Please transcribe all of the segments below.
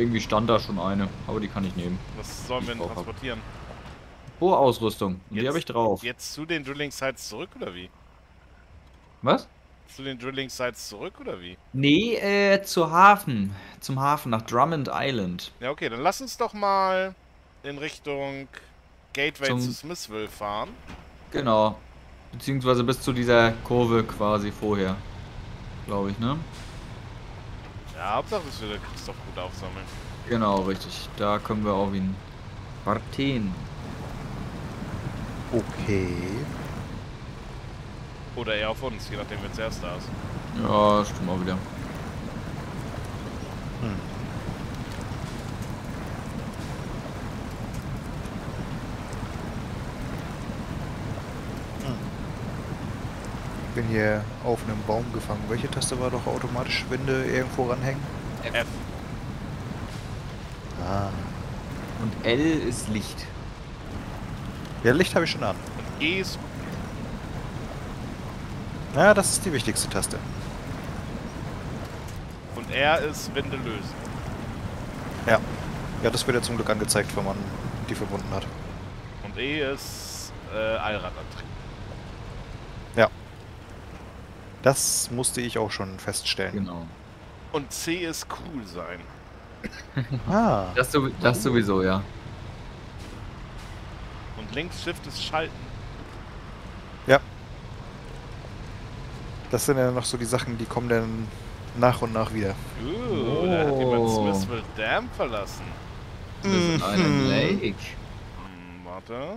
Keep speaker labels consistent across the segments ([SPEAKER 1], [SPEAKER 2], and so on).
[SPEAKER 1] irgendwie stand da schon eine, aber die kann ich nehmen.
[SPEAKER 2] Was sollen wir denn transportieren?
[SPEAKER 1] Hohe Ausrüstung, und die habe ich drauf.
[SPEAKER 2] Jetzt zu den Drilling Sites zurück, oder wie?
[SPEAKER 1] Was?
[SPEAKER 2] Zu den Drilling Sites zurück, oder wie?
[SPEAKER 1] Nee, zum Hafen, nach Drummond Island.
[SPEAKER 2] Ja, okay, dann lass uns doch mal in Richtung Gateway zu
[SPEAKER 1] Zum,
[SPEAKER 2] Smithville fahren.
[SPEAKER 1] genau, beziehungsweise bis zu dieser Kurve quasi vorher, glaube ich, ne?
[SPEAKER 2] Ja, Hauptsache, dass wir den Christoph gut aufsammeln.
[SPEAKER 1] Genau, richtig, da können wir auch ihn warten.
[SPEAKER 3] Okay.
[SPEAKER 2] Oder eher auf uns, je nachdem, wer zuerst da ist.
[SPEAKER 1] Ja, stimmt auch wieder.
[SPEAKER 3] Hm. Ich bin hier auf einem Baum gefangen. Welche Taste war doch automatisch Winde irgendwo ranhängen?
[SPEAKER 2] F.
[SPEAKER 3] Ah.
[SPEAKER 1] Und L ist Licht.
[SPEAKER 3] Ja, Licht habe ich schon an.
[SPEAKER 2] Und G ist...
[SPEAKER 3] Ja, das ist die wichtigste Taste.
[SPEAKER 2] Und R ist Winde lösen.
[SPEAKER 3] Ja. Ja, das wird ja zum Glück angezeigt, wenn man die verbunden hat.
[SPEAKER 2] Und E ist Allradantrieb.
[SPEAKER 3] Ja. Das musste ich auch schon feststellen.
[SPEAKER 1] Genau.
[SPEAKER 2] Und C ist cool sein.
[SPEAKER 3] Ah.
[SPEAKER 1] Das sowieso, ja.
[SPEAKER 2] Und links Shift ist Schalten.
[SPEAKER 3] Ja. Das sind ja noch so die Sachen, die kommen dann nach und nach wieder.
[SPEAKER 2] Da hat jemand
[SPEAKER 1] Oh.
[SPEAKER 2] Smithville Dam verlassen.
[SPEAKER 1] Wir sind einen Lake.
[SPEAKER 2] Warte.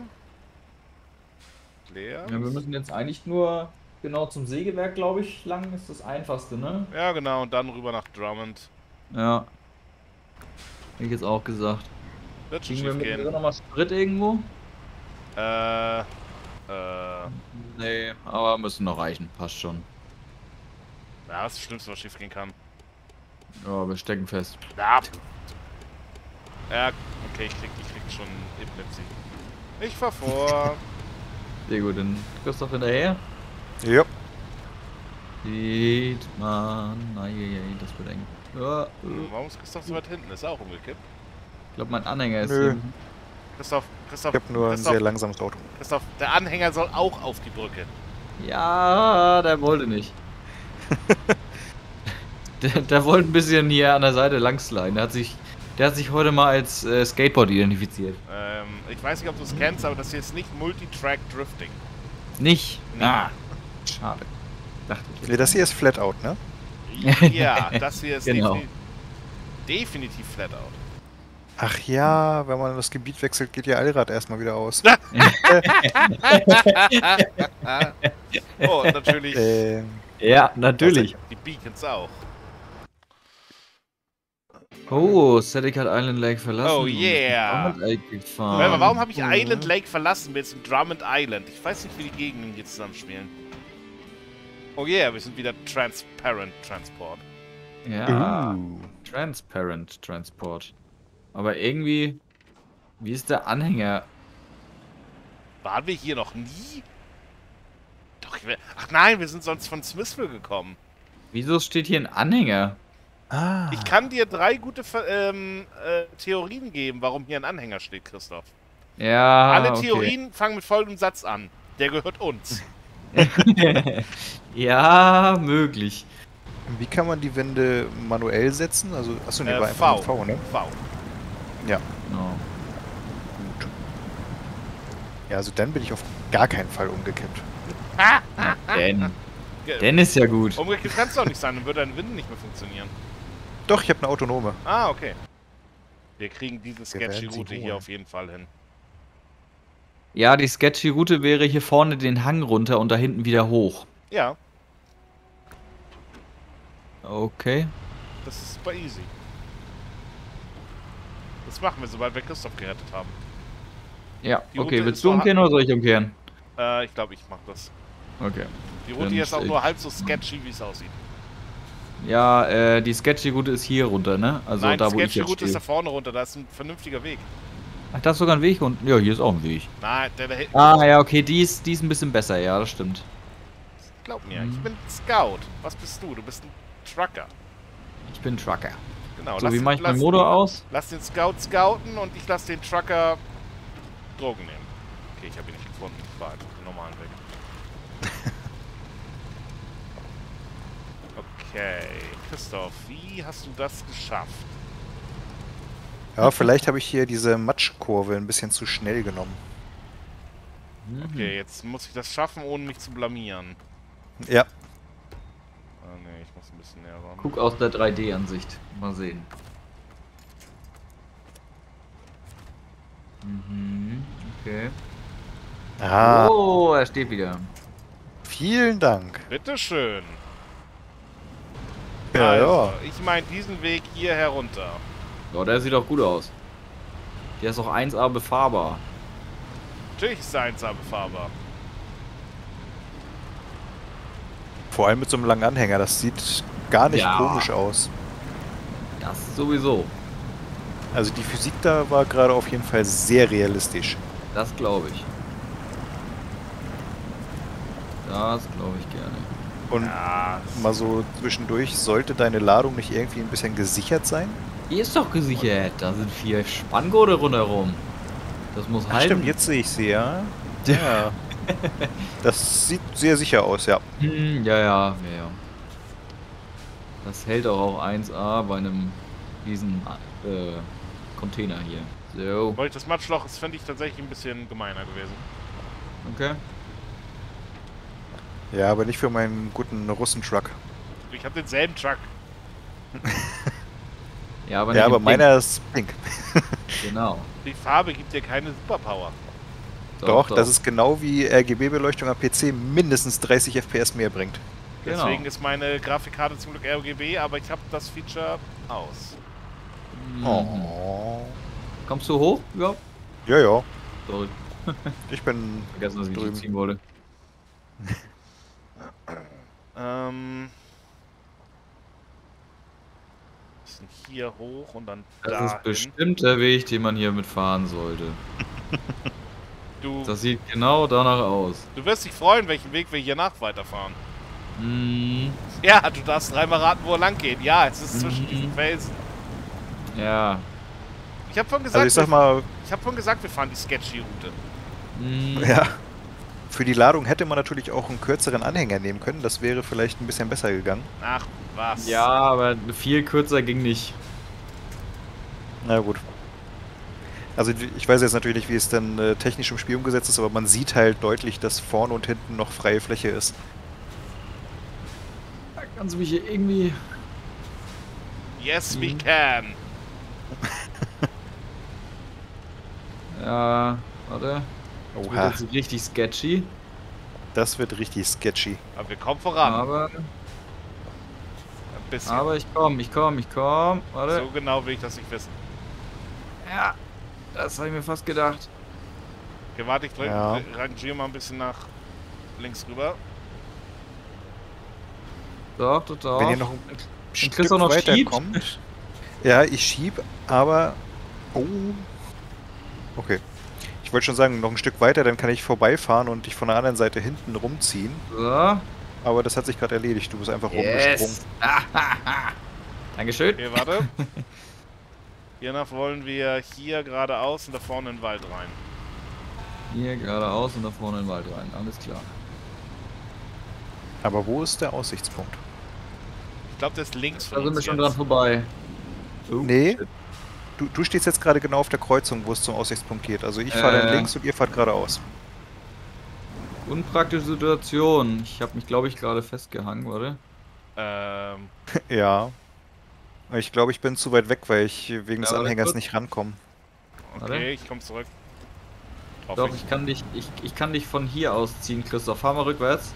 [SPEAKER 2] Leer?
[SPEAKER 1] Ja, wir müssen jetzt eigentlich nur genau zum Sägewerk, glaube ich, lang. Ist das einfachste, ne?
[SPEAKER 2] Ja, genau. Und dann rüber nach Drummond.
[SPEAKER 1] Ja. Hätte ich jetzt auch gesagt.
[SPEAKER 2] Wird schon
[SPEAKER 1] Kriegen wir
[SPEAKER 2] schief
[SPEAKER 1] mit
[SPEAKER 2] gehen.
[SPEAKER 1] nochmal Sprit irgendwo?
[SPEAKER 2] Ja,
[SPEAKER 1] Nee, aber müssen noch reichen. Passt schon.
[SPEAKER 2] das ist das Schlimmste, was schief gehen kann.
[SPEAKER 1] Ja, wir stecken fest.
[SPEAKER 2] Ja. Ja, okay, ich krieg schon Epilepsie. Ich fahr vor.
[SPEAKER 1] Sehr gut, dann Christoph hinterher.
[SPEAKER 3] Ja.
[SPEAKER 1] Sieht man. Eieiei, das wird eng. Ja,
[SPEAKER 2] Warum ist Christoph so weit hinten? Ist er auch umgekippt?
[SPEAKER 1] ich glaube, mein Anhänger ist
[SPEAKER 3] Nö.
[SPEAKER 1] hier.
[SPEAKER 2] Christoph,
[SPEAKER 3] Ich habe nur ein sehr langsames Auto.
[SPEAKER 2] Christoph, der Anhänger soll auch auf die Brücke.
[SPEAKER 1] Ja, der wollte nicht. der wollte ein bisschen hier an der Seite langsliden. Der hat sich heute mal als Skateboard identifiziert.
[SPEAKER 2] Ich weiß nicht, ob du es kennst, aber das hier ist nicht Multitrack Drifting.
[SPEAKER 1] Nicht?
[SPEAKER 2] Nee.
[SPEAKER 1] Ah, schade. Dachte ich.
[SPEAKER 3] Nee, das hier ist Flatout, ne?
[SPEAKER 2] Ja, das hier ist
[SPEAKER 1] Genau.
[SPEAKER 2] definitiv Flatout.
[SPEAKER 3] Ach ja, wenn man das Gebiet wechselt, geht ihr Allrad erstmal wieder aus.
[SPEAKER 2] Oh, und natürlich
[SPEAKER 1] Ja, natürlich.
[SPEAKER 2] die Beacons auch.
[SPEAKER 1] Oh, Static hat Island Lake verlassen.
[SPEAKER 2] Oh yeah.
[SPEAKER 1] Und Lake gefahren.
[SPEAKER 2] Warte mal, warum habe ich Island Lake verlassen? Wir sind Drummond Island. Ich weiß nicht, wie die Gegenden hier zusammenspielen. Oh yeah, wir sind wieder Transparent Transport.
[SPEAKER 1] Ja, Transparent Transport. Aber irgendwie, wie ist der Anhänger?
[SPEAKER 2] Waren wir hier noch nie? Doch, ach nein, wir sind sonst von Smithville gekommen.
[SPEAKER 1] Wieso steht hier ein Anhänger?
[SPEAKER 3] Ah.
[SPEAKER 2] Ich kann dir 3 gute Theorien geben, warum hier ein Anhänger steht, Christoph.
[SPEAKER 1] Ja,
[SPEAKER 2] Alle
[SPEAKER 1] okay.
[SPEAKER 2] Theorien fangen mit folgendem Satz an. Der gehört uns.
[SPEAKER 1] Ja, möglich.
[SPEAKER 3] Wie kann man die Wände manuell setzen? Also, achso, nee, war
[SPEAKER 2] V.
[SPEAKER 3] einfach ein V, ne?
[SPEAKER 2] V.
[SPEAKER 3] Ja,
[SPEAKER 1] Genau.
[SPEAKER 3] gut. Ja, also dann bin ich auf gar keinen Fall umgekippt.
[SPEAKER 1] Denn ist ja gut.
[SPEAKER 2] Umgekehrt kann es doch nicht sein, dann würde dein Wind nicht mehr funktionieren.
[SPEAKER 3] Doch, ich habe eine autonome.
[SPEAKER 2] Ah, okay. Wir kriegen diese
[SPEAKER 3] Wir
[SPEAKER 2] sketchy
[SPEAKER 3] werden sie
[SPEAKER 2] Route hier
[SPEAKER 3] holen.
[SPEAKER 2] auf jeden Fall hin.
[SPEAKER 1] Ja, die sketchy Route wäre hier vorne den Hang runter und da hinten wieder hoch.
[SPEAKER 2] Ja,
[SPEAKER 1] Okay.
[SPEAKER 2] das ist super easy. Das machen wir, sobald wir Christoph gerettet haben.
[SPEAKER 1] Ja,
[SPEAKER 2] Die Route
[SPEAKER 1] okay.
[SPEAKER 2] ist
[SPEAKER 1] Willst du
[SPEAKER 2] so
[SPEAKER 1] umkehren oder soll ich umkehren?
[SPEAKER 2] Ich glaube, ich mache das.
[SPEAKER 1] Okay.
[SPEAKER 2] Die Route
[SPEAKER 1] Dann
[SPEAKER 2] hier ist auch
[SPEAKER 1] stell
[SPEAKER 2] nur
[SPEAKER 1] ich-
[SPEAKER 2] halb so sketchy, wie es aussieht.
[SPEAKER 1] Ja, die sketchy Route ist hier runter, ne? Also
[SPEAKER 2] Nein,
[SPEAKER 1] da,
[SPEAKER 2] die
[SPEAKER 1] wo ich
[SPEAKER 2] sketchy
[SPEAKER 1] jetzt
[SPEAKER 2] Route ist da
[SPEAKER 1] stehe.
[SPEAKER 2] vorne runter, da ist ein vernünftiger Weg.
[SPEAKER 1] Ach, da ist sogar ein Weg unten. Ja, hier ist auch ein Weg.
[SPEAKER 2] Nein, der da hinten.
[SPEAKER 1] Ah, ja, okay, die ist ein bisschen besser, ja, das stimmt.
[SPEAKER 2] Glaub mir, ich bin Scout. Was bist du? Du bist ein Trucker.
[SPEAKER 1] Ich bin Trucker.
[SPEAKER 2] Genau,
[SPEAKER 1] So, wie mache ich meinen Motor aus?
[SPEAKER 2] Lass den Scout scouten und ich lass den Trucker Drogen nehmen. Okay, ich habe ihn nicht gefunden. Ich war einfach den normalen Weg. Okay, Christoph, wie hast du das geschafft?
[SPEAKER 3] Ja, vielleicht habe ich hier diese Matschkurve ein bisschen zu schnell genommen.
[SPEAKER 2] Okay, jetzt muss ich das schaffen, ohne mich zu blamieren.
[SPEAKER 3] Ja.
[SPEAKER 2] Ah, nee, ich muss ein bisschen näher ran.
[SPEAKER 1] Guck aus der 3D-Ansicht. Mal sehen. Okay.
[SPEAKER 3] Ah,
[SPEAKER 1] Oh, er steht wieder.
[SPEAKER 3] vielen Dank.
[SPEAKER 2] Bitteschön.
[SPEAKER 3] Ja,
[SPEAKER 2] Also,
[SPEAKER 3] ja.
[SPEAKER 2] ich meine diesen Weg hier herunter.
[SPEAKER 1] Ja, der sieht auch gut aus. Der ist auch 1A befahrbar.
[SPEAKER 2] Natürlich ist der 1A befahrbar.
[SPEAKER 3] Vor allem mit so einem langen Anhänger. Das sieht gar nicht
[SPEAKER 1] Ja.
[SPEAKER 3] komisch aus.
[SPEAKER 1] Das sowieso.
[SPEAKER 3] Also die Physik da war gerade auf jeden Fall sehr realistisch.
[SPEAKER 1] Das glaube ich. Das glaube ich gerne.
[SPEAKER 3] Und
[SPEAKER 2] Ja,
[SPEAKER 3] mal so zwischendurch, sollte deine Ladung nicht irgendwie ein bisschen gesichert sein?
[SPEAKER 1] Die ist doch gesichert. Da sind 4 Spanngurte rundherum. Das muss
[SPEAKER 3] Ach,
[SPEAKER 1] halten.
[SPEAKER 3] stimmt, jetzt sehe ich sie, ja. Ja. Das sieht sehr sicher aus, ja.
[SPEAKER 1] Ja. Das hält auch 1A bei einem riesen Container hier. So,
[SPEAKER 2] Wollte ich das Matschloch, das fände ich tatsächlich ein bisschen gemeiner gewesen.
[SPEAKER 1] okay.
[SPEAKER 3] Ja, aber nicht für meinen guten Russen-Truck.
[SPEAKER 2] Ich habe denselben Truck.
[SPEAKER 1] Ja, aber,
[SPEAKER 3] Ja,
[SPEAKER 1] nicht
[SPEAKER 3] aber
[SPEAKER 1] im Pink.
[SPEAKER 3] meiner ist pink.
[SPEAKER 1] Genau.
[SPEAKER 2] Die Farbe gibt dir keine Superpower.
[SPEAKER 3] Doch, das ist genau wie RGB-Beleuchtung am PC mindestens 30 FPS mehr bringt.
[SPEAKER 1] Genau.
[SPEAKER 2] Deswegen ist meine Grafikkarte zum Glück RGB, aber ich habe das Feature aus.
[SPEAKER 3] Oh.
[SPEAKER 1] Kommst du hoch? Ja.
[SPEAKER 3] Ja, ja.
[SPEAKER 1] Sorry.
[SPEAKER 3] Ich bin
[SPEAKER 1] Vergessen, dass ich
[SPEAKER 3] drüben.
[SPEAKER 1] dich ziehen wollte.
[SPEAKER 2] Müssen hier hoch und dann
[SPEAKER 1] Das
[SPEAKER 2] dahin.
[SPEAKER 1] ist bestimmt der Weg, den man hier mitfahren sollte.
[SPEAKER 2] Du
[SPEAKER 1] Das sieht genau danach aus.
[SPEAKER 2] wirst dich freuen, welchen Weg wir hier nach weiterfahren.
[SPEAKER 1] Hm,
[SPEAKER 2] Ja, du darfst dreimal raten, wo er lang geht. Ja, es ist zwischen diesen Felsen.
[SPEAKER 1] ja.
[SPEAKER 2] Ich habe vorhin gesagt,
[SPEAKER 3] Also ich sag mal,
[SPEAKER 2] wir fahren die sketchy Route.
[SPEAKER 3] ja. Für die Ladung hätte man natürlich auch einen kürzeren Anhänger nehmen können. Das wäre vielleicht ein bisschen besser gegangen.
[SPEAKER 2] Ach, was?
[SPEAKER 1] Ja, aber viel kürzer ging nicht.
[SPEAKER 3] Na gut. Also ich weiß jetzt natürlich nicht, wie es dann technisch im Spiel umgesetzt ist, aber man sieht halt deutlich, dass vorne und hinten noch freie Fläche ist.
[SPEAKER 1] Da kannst du mich hier irgendwie...
[SPEAKER 2] Yes, we can.
[SPEAKER 1] Ja, warte. Das wird
[SPEAKER 3] Oha,
[SPEAKER 1] jetzt richtig sketchy.
[SPEAKER 3] das wird richtig sketchy.
[SPEAKER 2] Aber wir kommen voran.
[SPEAKER 1] Aber,
[SPEAKER 2] Ein bisschen.
[SPEAKER 1] ich komm. Warte.
[SPEAKER 2] So genau will ich das nicht wissen.
[SPEAKER 1] Ja, das habe ich mir fast gedacht.
[SPEAKER 2] Okay, warte, ich
[SPEAKER 3] Ja.
[SPEAKER 2] rangiere mal ein bisschen nach links rüber.
[SPEAKER 1] Doch.
[SPEAKER 3] Wenn ihr noch ein Stück
[SPEAKER 1] Christoph noch
[SPEAKER 3] weiter
[SPEAKER 1] schiebt.
[SPEAKER 3] kommt. Ja, ich schieb, aber... Oh. Okay. Ich wollte schon sagen, noch ein Stück weiter, dann kann ich vorbeifahren und dich von der anderen Seite hinten rumziehen.
[SPEAKER 1] So.
[SPEAKER 3] Aber das hat sich gerade erledigt. Du bist einfach rumgesprungen.
[SPEAKER 1] Yes. Dankeschön.
[SPEAKER 2] Okay, warte. Hiernach wollen wir hier geradeaus und da vorne in den Wald rein.
[SPEAKER 1] Hier geradeaus und da vorne in den Wald rein. Alles klar.
[SPEAKER 3] Aber wo ist der Aussichtspunkt?
[SPEAKER 2] Ich glaube, der ist links
[SPEAKER 1] Da
[SPEAKER 2] von
[SPEAKER 1] sind wir
[SPEAKER 2] uns
[SPEAKER 1] schon
[SPEAKER 2] jetzt.
[SPEAKER 1] dran vorbei. Oh,
[SPEAKER 3] Nee.
[SPEAKER 1] shit.
[SPEAKER 3] Du stehst jetzt gerade genau auf der Kreuzung, wo es zum Aussichtspunkt geht. Also ich fahre dann links und ihr fahrt geradeaus.
[SPEAKER 1] Unpraktische Situation. Ich habe mich, glaube ich, gerade festgehangen, warte.
[SPEAKER 3] Ja. Ich glaube, ich bin zu weit weg, weil ich wegen des
[SPEAKER 1] Ja, warte
[SPEAKER 3] Anhängers
[SPEAKER 1] kurz.
[SPEAKER 3] nicht rankomme.
[SPEAKER 1] Warte.
[SPEAKER 2] Okay, ich komme zurück. Hoffe
[SPEAKER 1] Doch, ich kann dich von hier aus ziehen, Christoph. Fahr mal rückwärts.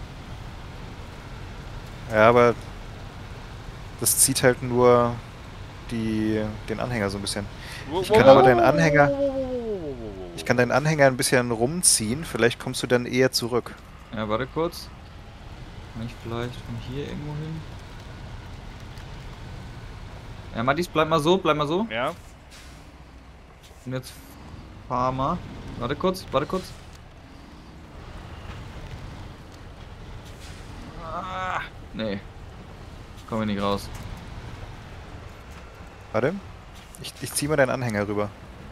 [SPEAKER 3] Ja, aber das zieht halt nur den Anhänger so ein bisschen. Ich kann aber deinen Anhänger... Ich kann deinen Anhänger ein bisschen rumziehen. Vielleicht kommst du dann eher zurück.
[SPEAKER 1] Ja, warte kurz. Kann ich vielleicht von hier irgendwo hin? Ja, Mattis, bleib mal so.
[SPEAKER 2] Ja,
[SPEAKER 1] Und jetzt fahr mal. Warte kurz. Nee. Kommen wir nicht raus.
[SPEAKER 3] Warte. Ich zieh mal deinen Anhänger rüber.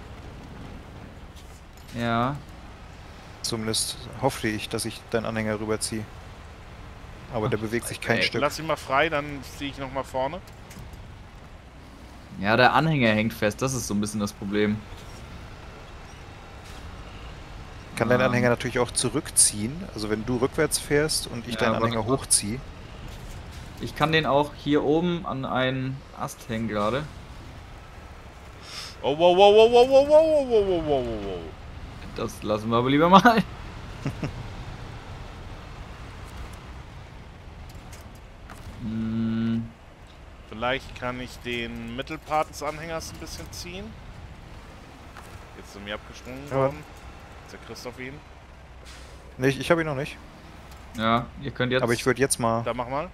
[SPEAKER 1] Ja.
[SPEAKER 3] Zumindest hoffe ich, dass ich deinen Anhänger rüberziehe. Aber der bewegt sich kein Stück.
[SPEAKER 2] Lass ihn mal frei, dann ziehe ich nochmal vorne.
[SPEAKER 1] Ja, der Anhänger hängt fest, das ist so ein bisschen das Problem.
[SPEAKER 3] Ich kann deinen Anhänger natürlich auch zurückziehen. Also wenn du rückwärts fährst und ich deinen Anhänger hochziehe.
[SPEAKER 1] Ich kann den auch hier oben an einen Ast hängen gerade.
[SPEAKER 2] Oh, wow, wow, wow, wow, wow, wow, wow, wow, wow, wow.
[SPEAKER 1] Das lassen wir aber lieber mal.
[SPEAKER 2] Vielleicht kann ich den Mittelpart des Anhängers ein bisschen ziehen. Jetzt ist er mir abgesprungen worden. Ist der Christoph ihn?
[SPEAKER 3] Nee, ich habe ihn noch nicht.
[SPEAKER 1] Ja, ihr könnt jetzt...
[SPEAKER 3] Aber ich würde jetzt mal...
[SPEAKER 2] Da mach mal.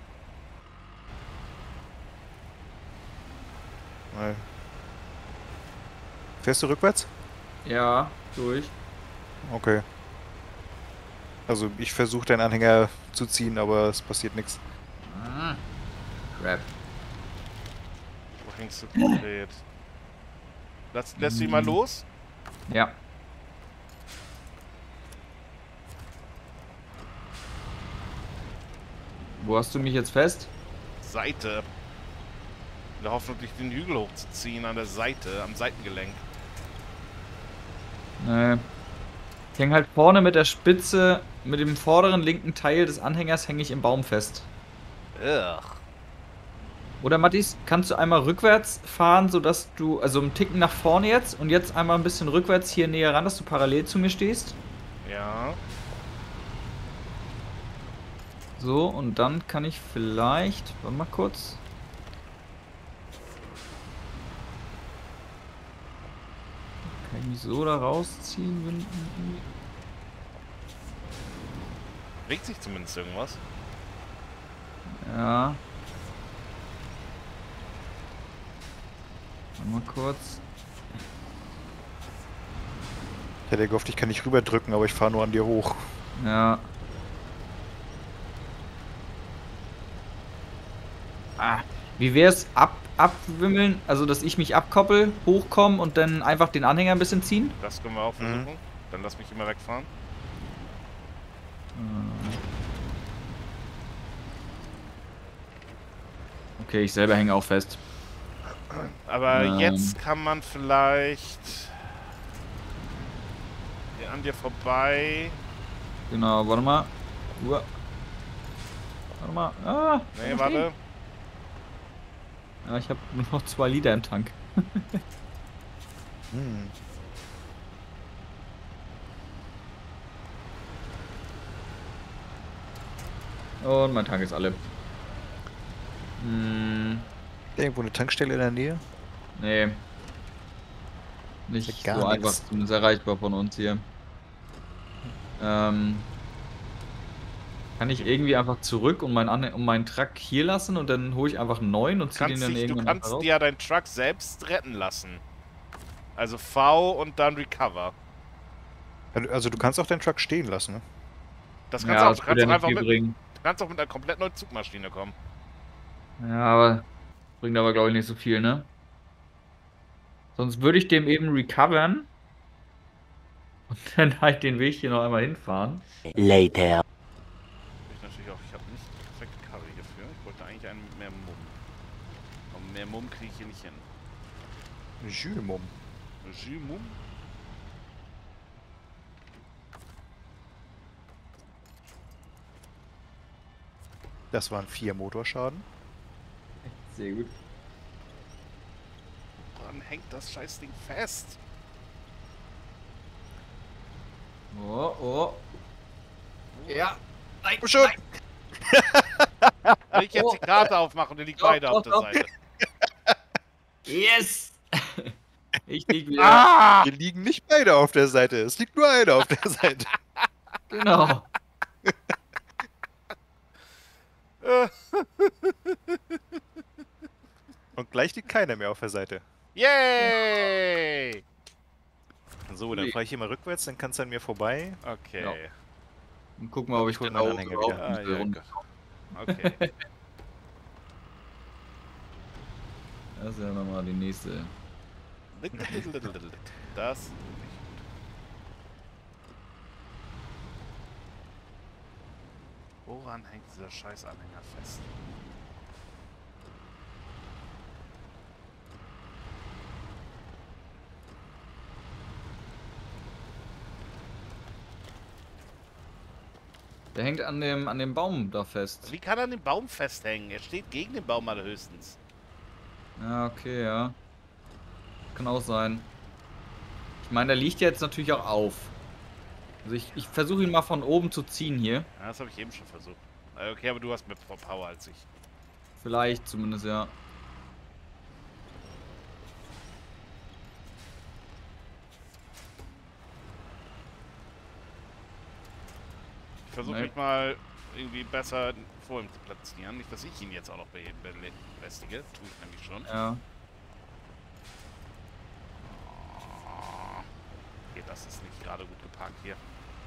[SPEAKER 3] Fährst du rückwärts?
[SPEAKER 1] Ja, durch.
[SPEAKER 3] Okay. Also ich versuche deinen Anhänger zu ziehen, aber es passiert nichts.
[SPEAKER 1] Crap.
[SPEAKER 2] Wo hängst du konkret? Lässt du ihn mal los?
[SPEAKER 1] Ja. Wo hast du mich jetzt fest?
[SPEAKER 2] Seite. In der Hoffnung, dich den Hügel hochzuziehen an der Seite, am Seitengelenk.
[SPEAKER 1] Nee. Ich hänge halt vorne mit der Spitze, mit dem vorderen linken Teil des Anhängers hänge ich im Baum fest.
[SPEAKER 2] Ugh.
[SPEAKER 1] Oder Mattis, kannst du einmal rückwärts fahren, sodass du, also einen Ticken nach vorne jetzt und jetzt einmal ein bisschen rückwärts hier näher ran, dass du parallel zu mir stehst?
[SPEAKER 2] Ja.
[SPEAKER 1] So, und dann kann ich vielleicht, warte mal kurz. Kann ich mich so da rausziehen?
[SPEAKER 2] Regt sich zumindest irgendwas.
[SPEAKER 1] Ja. Warte mal kurz.
[SPEAKER 3] Ich hätte gehofft, ich kann nicht rüberdrücken, aber ich fahre nur an dir hoch.
[SPEAKER 1] Ja. Wie wär's abwimmeln, also dass ich mich abkoppel, hochkomme und dann einfach den Anhänger ein bisschen ziehen?
[SPEAKER 2] Das können wir auch versuchen. Dann lass mich immer wegfahren.
[SPEAKER 1] Okay, ich selber hänge auch fest.
[SPEAKER 2] Aber jetzt kann man vielleicht hier an dir vorbei.
[SPEAKER 1] Genau, warte mal. Warte mal. Ah,
[SPEAKER 2] Nee, warte.
[SPEAKER 1] Ja, ich habe nur noch 2 Liter im Tank. Und mein Tank ist alle.
[SPEAKER 3] Irgendwo eine Tankstelle in der Nähe?
[SPEAKER 1] Nee. Nicht
[SPEAKER 3] Gar
[SPEAKER 1] so
[SPEAKER 3] nix.
[SPEAKER 1] einfach zumindest erreichbar von uns hier. Kann ich irgendwie einfach zurück und meinen Truck hier lassen und dann hole ich einfach einen neuen und ziehe den dann
[SPEAKER 2] Du
[SPEAKER 1] irgendwann
[SPEAKER 2] kannst
[SPEAKER 1] raus?
[SPEAKER 2] dir ja deinen Truck selbst retten lassen. Also V und dann Recover.
[SPEAKER 3] Also du kannst auch deinen Truck stehen lassen, ne?
[SPEAKER 2] Das kannst
[SPEAKER 1] Ja,
[SPEAKER 2] du
[SPEAKER 1] das
[SPEAKER 2] auch,
[SPEAKER 1] würde ja nicht
[SPEAKER 2] einfach
[SPEAKER 1] viel bringen.
[SPEAKER 2] du kannst auch mit einer komplett neuen Zugmaschine kommen.
[SPEAKER 1] Ja, aber bringt aber glaube ich nicht so viel, ne? Sonst würde ich dem eben recovern und dann halt den Weg hier noch einmal hinfahren.
[SPEAKER 4] Later.
[SPEAKER 2] Ich natürlich auch, ich habe nicht die perfekte Karre hierfür. Ich wollte eigentlich einen mit mehr Mumm. Aber mehr Mumm kriege ich hier nicht hin.
[SPEAKER 3] Jumum.
[SPEAKER 2] Mumm?
[SPEAKER 3] Das waren 4 Motorschaden.
[SPEAKER 1] Sehr gut.
[SPEAKER 2] Woran hängt das Scheißding fest?
[SPEAKER 1] Oh. Ja. Nein,
[SPEAKER 3] Oh, schon!
[SPEAKER 2] Will ich jetzt die Karte aufmachen, die liegt beide auf der Seite.
[SPEAKER 1] Yes! Ich lieg wieder.
[SPEAKER 2] Ah!
[SPEAKER 3] Wir liegen nicht beide auf der Seite. Es liegt nur einer auf der Seite.
[SPEAKER 1] Genau.
[SPEAKER 3] Und gleich liegt keiner mehr auf der Seite.
[SPEAKER 2] Yay!
[SPEAKER 3] So, dann fahre ich hier mal rückwärts, dann kannst du an mir vorbei.
[SPEAKER 2] Okay.
[SPEAKER 1] Ja. Und guck mal, ob ich
[SPEAKER 3] hol
[SPEAKER 1] den
[SPEAKER 3] meinen
[SPEAKER 1] auch
[SPEAKER 3] Anhänger
[SPEAKER 1] überhaupt
[SPEAKER 3] wieder.
[SPEAKER 2] Ah,
[SPEAKER 1] nicht
[SPEAKER 2] ja,
[SPEAKER 1] runter.
[SPEAKER 2] Okay.
[SPEAKER 1] Das Das ist ja nochmal die nächste.
[SPEAKER 2] Das. Woran hängt dieser scheiß Anhänger fest?
[SPEAKER 1] Der hängt an dem Baum da fest.
[SPEAKER 2] Wie kann er an dem Baum festhängen? Er steht gegen den Baum allerhöchstens.
[SPEAKER 1] Ja, okay, ja. Kann auch sein. Ich meine, der liegt ja jetzt natürlich auch auf. Also ich versuche ihn mal von oben zu ziehen hier.
[SPEAKER 2] Ja, das habe ich eben schon versucht. Okay, aber du hast mehr Power als ich.
[SPEAKER 1] Vielleicht zumindest, ja.
[SPEAKER 2] Ich versuche mich mal irgendwie besser vor ihm zu platzieren. Nicht, dass ich ihn jetzt auch noch belästige. Tue ich nämlich schon.
[SPEAKER 1] Ja.
[SPEAKER 2] Okay, das ist nicht gerade gut geparkt hier.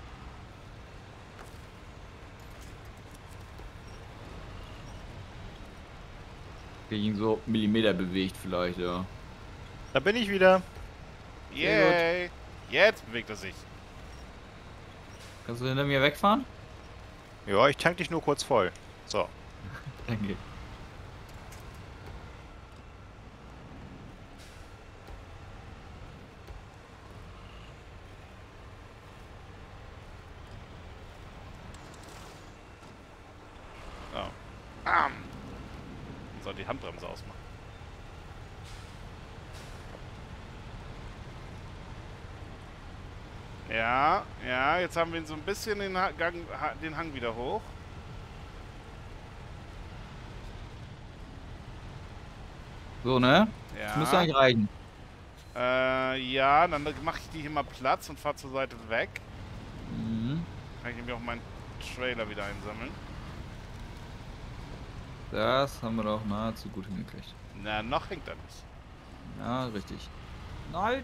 [SPEAKER 1] Gegen so Millimeter bewegt vielleicht, ja.
[SPEAKER 3] Da bin ich wieder.
[SPEAKER 2] Yay! Jetzt bewegt er sich.
[SPEAKER 1] Kannst du hinter mir wegfahren?
[SPEAKER 3] Ja, ich tank dich nur kurz voll. So.
[SPEAKER 1] Danke.
[SPEAKER 2] Oh. Dann soll die Handbremse ausmachen. Ja, ja, jetzt haben wir ihn so ein bisschen den Hang wieder hoch.
[SPEAKER 1] So, ne?
[SPEAKER 2] Ja.
[SPEAKER 1] Das müsste eigentlich reichen.
[SPEAKER 2] Ja, dann mache ich die hier mal Platz und fahre zur Seite weg.
[SPEAKER 1] Mhm.
[SPEAKER 2] Kann ich nämlich auch meinen Trailer wieder einsammeln.
[SPEAKER 1] Das haben wir doch nahezu gut hingekriegt.
[SPEAKER 2] Na, noch hängt er nicht.
[SPEAKER 1] Ja, richtig. Nein!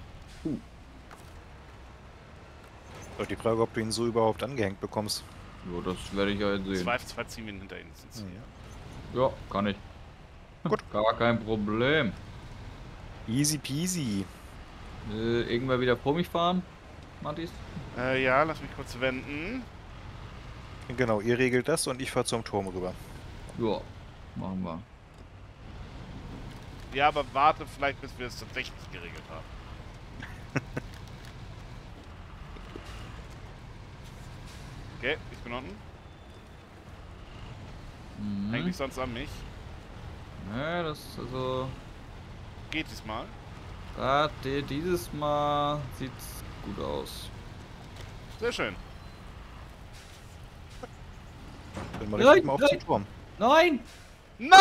[SPEAKER 3] Doch die Frage, ob du ihn so überhaupt angehängt bekommst.
[SPEAKER 1] Jo, das werde ich ja jetzt sehen.
[SPEAKER 2] Zweifelsfall ziehen wir ihn hinter ihn.
[SPEAKER 1] Ja, kann ich.
[SPEAKER 3] Gut.
[SPEAKER 1] Gar kein Problem.
[SPEAKER 3] Easy peasy.
[SPEAKER 1] Irgendwer wieder vor mich fahren? Mattis?
[SPEAKER 2] Ja, lass mich kurz wenden.
[SPEAKER 3] Genau, ihr regelt das und ich fahr zum Turm rüber.
[SPEAKER 1] Ja, machen wir.
[SPEAKER 2] Ja, aber warte vielleicht, bis wir es tatsächlich geregelt haben. Okay, ich bin unten. Häng dich sonst an mich.
[SPEAKER 1] Ja, das also.
[SPEAKER 2] Geht diesmal.
[SPEAKER 1] Dieses Mal sieht's gut aus.
[SPEAKER 2] Sehr schön.
[SPEAKER 3] Dann mach ich dich mal auf den Turm.
[SPEAKER 1] Nein!
[SPEAKER 2] Nein!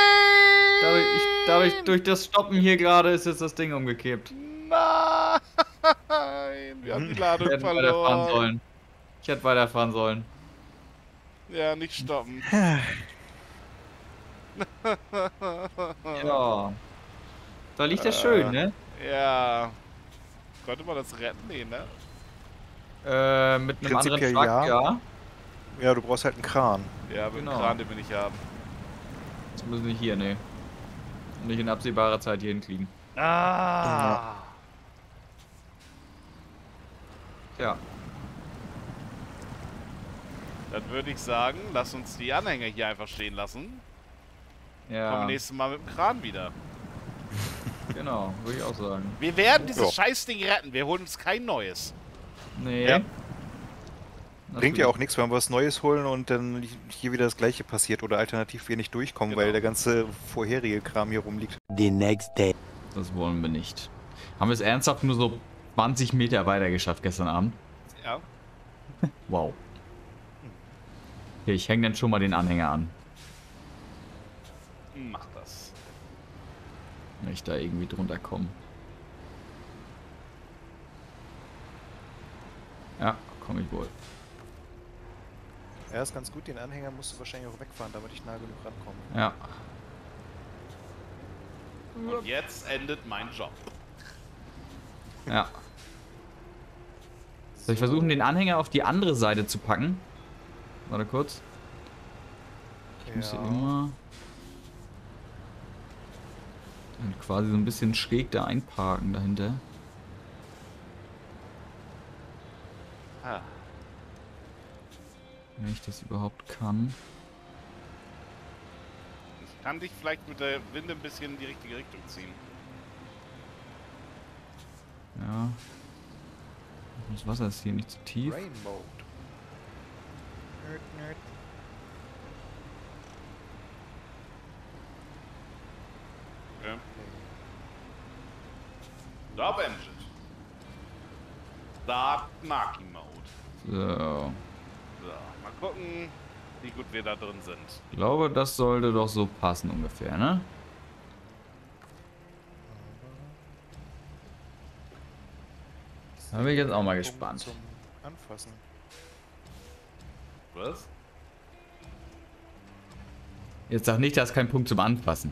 [SPEAKER 1] Durch das Stoppen hier gerade ist jetzt das Ding umgekippt.
[SPEAKER 2] Nein! Wir haben die Ladung verloren.
[SPEAKER 1] Ich hätte weiterfahren sollen.
[SPEAKER 2] Ja, nicht stoppen.
[SPEAKER 1] Ja. Da liegt das schön, ne?
[SPEAKER 2] Ja. Konnte man das retten? Nee, ne?
[SPEAKER 1] Mit einem anderen
[SPEAKER 3] Prinzipiell
[SPEAKER 1] Truck,
[SPEAKER 3] ja.
[SPEAKER 1] ja.
[SPEAKER 3] Ja, du brauchst halt einen Kran.
[SPEAKER 2] Ja, mit
[SPEAKER 1] Genau.
[SPEAKER 2] dem Kran, den wir nicht haben.
[SPEAKER 1] Das müssen wir hier, ne. Und nicht in absehbarer Zeit hier hinkriegen.
[SPEAKER 2] Ah!
[SPEAKER 1] Ja.
[SPEAKER 2] Dann würde ich sagen, lass uns die Anhänger hier einfach stehen lassen. Kommen wir
[SPEAKER 1] Ja.
[SPEAKER 2] nächstes Mal mit dem Kran wieder.
[SPEAKER 1] Genau, würde ich auch sagen.
[SPEAKER 2] Wir werden dieses
[SPEAKER 3] Ja.
[SPEAKER 2] Scheißding retten. Wir holen uns kein neues.
[SPEAKER 1] Nee.
[SPEAKER 3] Ja.
[SPEAKER 1] Das
[SPEAKER 3] Bringt ja
[SPEAKER 1] stimmt.
[SPEAKER 3] auch nichts, wenn wir was Neues holen und dann hier wieder das gleiche passiert oder alternativ wir nicht durchkommen,
[SPEAKER 2] Genau.
[SPEAKER 3] weil der ganze vorherige Kram hier rumliegt.
[SPEAKER 4] The next day.
[SPEAKER 1] Das wollen wir nicht. Haben wir es ernsthaft nur so 20 Meter weiter geschafft gestern Abend?
[SPEAKER 2] Ja.
[SPEAKER 1] Wow. Okay, ich hänge dann schon mal den Anhänger an.
[SPEAKER 2] Mach das.
[SPEAKER 1] Wenn ich da irgendwie drunter komme. Ja, komme ich wohl.
[SPEAKER 3] Ja, ist ganz gut, den Anhänger musst du wahrscheinlich auch wegfahren, damit ich nah genug rankomme.
[SPEAKER 1] Ja.
[SPEAKER 2] Und jetzt endet mein Job.
[SPEAKER 1] Ja. Soll ich versuchen, den Anhänger auf die andere Seite zu packen? Warte kurz. Ich muss hier immer... Dann Und quasi so ein bisschen schräg da einparken dahinter.
[SPEAKER 2] Ah.
[SPEAKER 1] Wenn ich das überhaupt kann.
[SPEAKER 2] Ich kann dich vielleicht mit der Winde ein bisschen in die richtige Richtung ziehen.
[SPEAKER 1] Ja. Das Wasser ist hier nicht zu tief.
[SPEAKER 3] Rain Mode. Nerd, nerd.
[SPEAKER 2] Okay. Stop Engine. Start Marking Mode.
[SPEAKER 1] So.
[SPEAKER 2] So, mal gucken, wie gut wir da drin sind.
[SPEAKER 1] Ich glaube, das sollte doch so passen ungefähr, ne? Da bin ich jetzt auch mal gespannt.
[SPEAKER 3] Zum Anfassen.
[SPEAKER 2] Was?
[SPEAKER 1] Jetzt sag nicht, da ist kein Punkt zum Anfassen.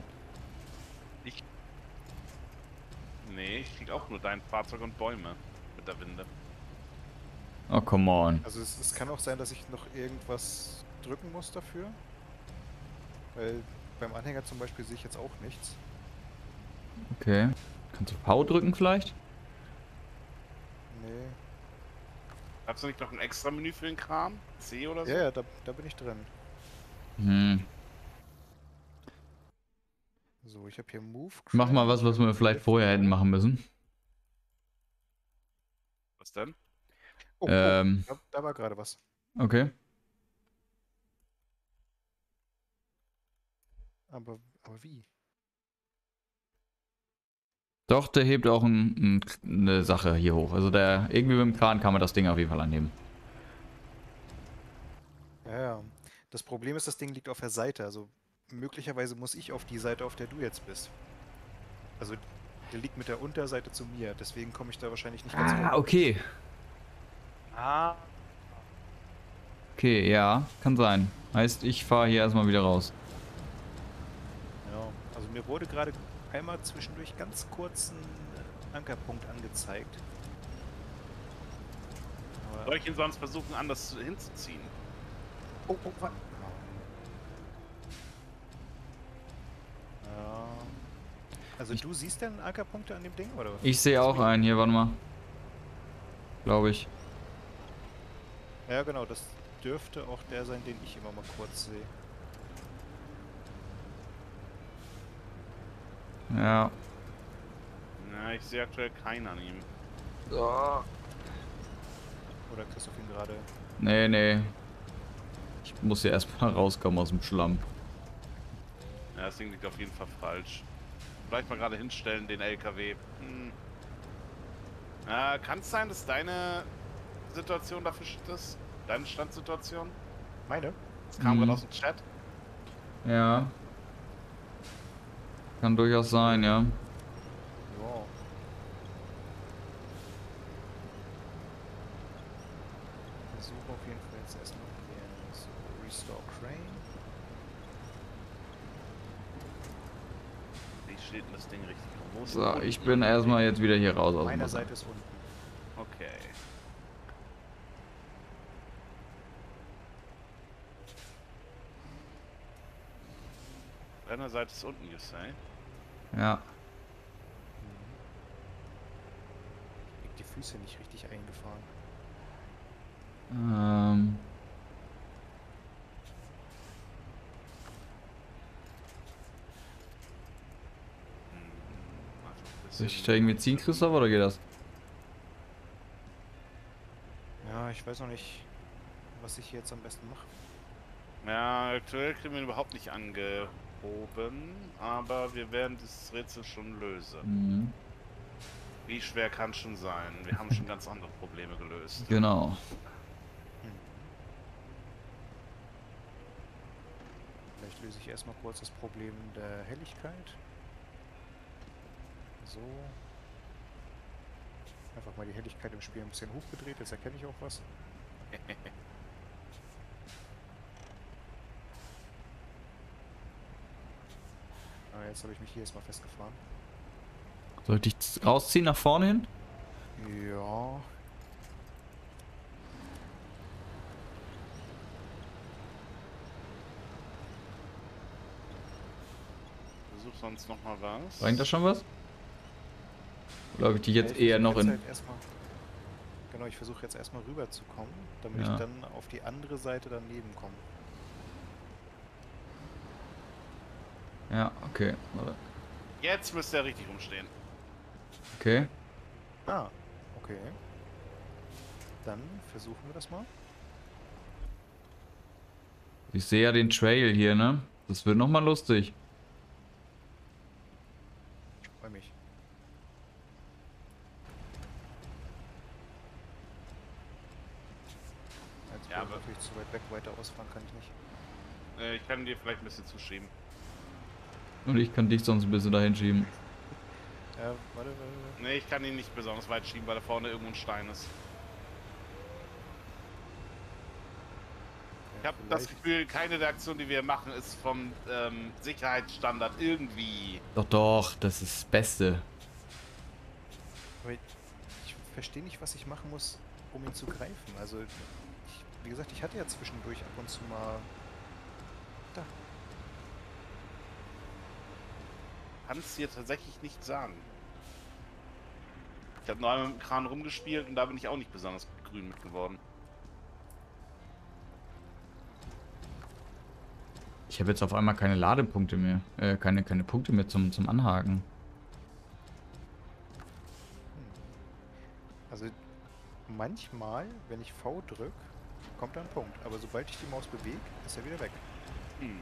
[SPEAKER 2] Nee, ich krieg auch nur dein Fahrzeug und Bäume mit der Winde.
[SPEAKER 1] Oh, come on.
[SPEAKER 3] Also es kann auch sein, dass ich noch irgendwas drücken muss dafür. Weil beim Anhänger zum Beispiel sehe ich jetzt auch nichts.
[SPEAKER 1] Okay. Kannst du V drücken vielleicht?
[SPEAKER 3] Nee.
[SPEAKER 2] Hast du nicht noch ein extra Menü für den Kram? C oder so?
[SPEAKER 3] Ja, da bin ich drin.
[SPEAKER 1] Hm.
[SPEAKER 3] So, ich habe hier Move.
[SPEAKER 1] Mach mal was wir vielleicht vorher hätten machen müssen.
[SPEAKER 2] Was denn?
[SPEAKER 3] Oh,
[SPEAKER 1] Ähm.
[SPEAKER 3] da war gerade was.
[SPEAKER 1] Okay.
[SPEAKER 3] Aber wie?
[SPEAKER 1] Doch, der hebt auch eine Sache hier hoch. Also irgendwie mit dem Kran kann man das Ding auf jeden Fall anheben.
[SPEAKER 3] Ja. Das Problem ist, das Ding liegt auf der Seite. Also möglicherweise muss ich auf die Seite, auf der du jetzt bist. Also der liegt mit der Unterseite zu mir. Deswegen komme ich da wahrscheinlich nicht ganz
[SPEAKER 1] Ah,
[SPEAKER 3] hoch.
[SPEAKER 1] okay.
[SPEAKER 2] Ah.
[SPEAKER 1] Okay, ja, kann sein. Heißt, ich fahre hier erstmal wieder raus.
[SPEAKER 3] Ja. Also mir wurde gerade einmal zwischendurch ganz kurz ein Ankerpunkt angezeigt. Aber
[SPEAKER 2] Soll ich ihn sonst versuchen, anders hinzuziehen?
[SPEAKER 3] warte. Ja. Also du siehst denn Ankerpunkte an dem Ding, oder?
[SPEAKER 1] Ich sehe auch einen hier, warte mal. Glaube ich.
[SPEAKER 3] Ja, genau, das dürfte auch der sein, den ich immer mal kurz sehe.
[SPEAKER 1] Ja.
[SPEAKER 2] Na, ich sehe aktuell keinen an ihm.
[SPEAKER 1] So.
[SPEAKER 3] Oder Christoph ihn gerade.
[SPEAKER 1] Nee. Ich muss hier erstmal rauskommen aus dem Schlamm.
[SPEAKER 2] Ja, das Ding liegt auf jeden Fall falsch. Vielleicht mal gerade hinstellen, den LKW. Kann es sein, dass deine Situation dafür ist? Deine Standsituation?
[SPEAKER 3] Meine?
[SPEAKER 2] Das kam gerade aus dem Chat.
[SPEAKER 1] Ja. Kann durchaus sein, ja.
[SPEAKER 3] Ja. Versuche auf jeden Fall jetzt erstmal hier so Restore Crane.
[SPEAKER 2] Wie steht denn das Ding richtig? Wo ist
[SPEAKER 1] So,
[SPEAKER 2] denn
[SPEAKER 1] ich
[SPEAKER 2] unten?
[SPEAKER 1] bin erstmal jetzt wieder hier raus aus dem
[SPEAKER 3] Meine
[SPEAKER 1] Wasser.
[SPEAKER 3] Seite ist unten.
[SPEAKER 2] Okay. Deine Seite ist unten, you say?
[SPEAKER 1] Ja.
[SPEAKER 3] Ich krieg die Füße nicht richtig eingefahren.
[SPEAKER 1] Soll ich da irgendwie ziehen, Christoph, oder geht das?
[SPEAKER 3] Ja, ich weiß noch nicht, was ich hier jetzt am besten mache.
[SPEAKER 2] Ja, aktuell kriegen wir ihn überhaupt nicht angehoben, aber wir werden das Rätsel schon lösen.
[SPEAKER 1] Mhm.
[SPEAKER 2] Wie schwer kann schon sein? Wir haben schon ganz andere Probleme gelöst.
[SPEAKER 1] Genau.
[SPEAKER 3] Vielleicht löse ich erstmal kurz das Problem der Helligkeit. So. Einfach mal die Helligkeit im Spiel ein bisschen hochgedreht, jetzt erkenne ich auch was. Aber jetzt habe ich mich hier erstmal festgefahren.
[SPEAKER 1] Soll ich dich rausziehen nach vorne hin?
[SPEAKER 3] Ja.
[SPEAKER 2] versuche sonst noch mal was.
[SPEAKER 1] Bringt das schon was? Oder habe ich dich jetzt eher noch in...
[SPEAKER 3] Halt genau, ich versuche jetzt erstmal rüber zu kommen, damit ich dann auf die andere Seite daneben komme.
[SPEAKER 1] Ja, okay. Warte.
[SPEAKER 2] Jetzt müsste er richtig rumstehen.
[SPEAKER 1] Okay.
[SPEAKER 3] Ah, okay. Dann versuchen wir das mal.
[SPEAKER 1] Ich sehe ja den Trail hier, ne? Das wird nochmal lustig.
[SPEAKER 3] Ich freue mich. Jetzt
[SPEAKER 2] Ja, aber
[SPEAKER 3] natürlich zu weit weg, weiter ausfahren kann ich nicht.
[SPEAKER 2] ich kann dir vielleicht ein bisschen zuschieben.
[SPEAKER 1] Und ich kann dich sonst ein bisschen dahin schieben.
[SPEAKER 3] Ja, warte.
[SPEAKER 2] Nee, ich kann ihn nicht besonders weit schieben, weil da vorne irgendwo ein Stein ist. Ich habe das Gefühl, keine der Aktionen, die wir machen, ist vom Sicherheitsstandard irgendwie.
[SPEAKER 1] Doch, doch, das ist das Beste.
[SPEAKER 3] Aber ich verstehe nicht, was ich machen muss, um ihn zu greifen. Also, wie gesagt, ich hatte ja zwischendurch ab und zu mal... Da.
[SPEAKER 2] Kann es dir tatsächlich nicht sagen. Ich habe noch einmal mit dem Kran rumgespielt und da bin ich auch nicht besonders grün mit geworden.
[SPEAKER 1] Ich habe jetzt auf einmal keine Ladepunkte mehr. Keine Punkte mehr zum Anhaken.
[SPEAKER 3] Also, manchmal, wenn ich V drücke, kommt da ein Punkt. Aber sobald ich die Maus bewege, ist er wieder weg.
[SPEAKER 2] Hm.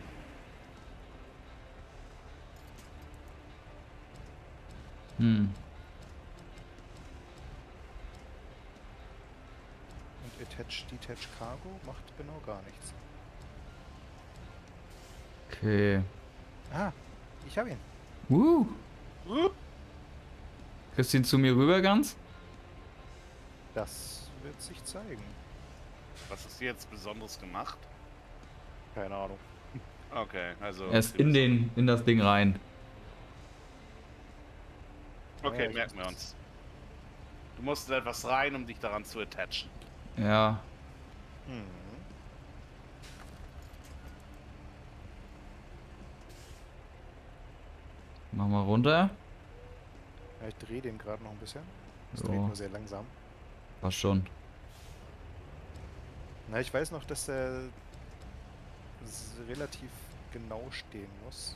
[SPEAKER 1] Hm.
[SPEAKER 3] Und Attach, Detach Cargo macht genau gar nichts.
[SPEAKER 1] Okay.
[SPEAKER 3] Ah, ich habe ihn.
[SPEAKER 1] Kriegst du ihn zu mir rüber ganz?
[SPEAKER 3] Das wird sich zeigen.
[SPEAKER 2] Was hast du jetzt Besonderes gemacht?
[SPEAKER 3] Keine Ahnung.
[SPEAKER 2] Okay, also...
[SPEAKER 1] Er ist in das Ding rein.
[SPEAKER 2] Okay,
[SPEAKER 3] Ja,
[SPEAKER 2] merken wir uns. Du musst etwas rein, um dich daran zu attachen.
[SPEAKER 1] Ja.
[SPEAKER 3] Hm.
[SPEAKER 1] Mach mal runter.
[SPEAKER 3] Ja, ich drehe den gerade noch ein bisschen. Das
[SPEAKER 1] So.
[SPEAKER 3] dreht nur sehr langsam.
[SPEAKER 1] Passt schon.
[SPEAKER 3] Na, ich weiß noch, dass der relativ genau stehen muss.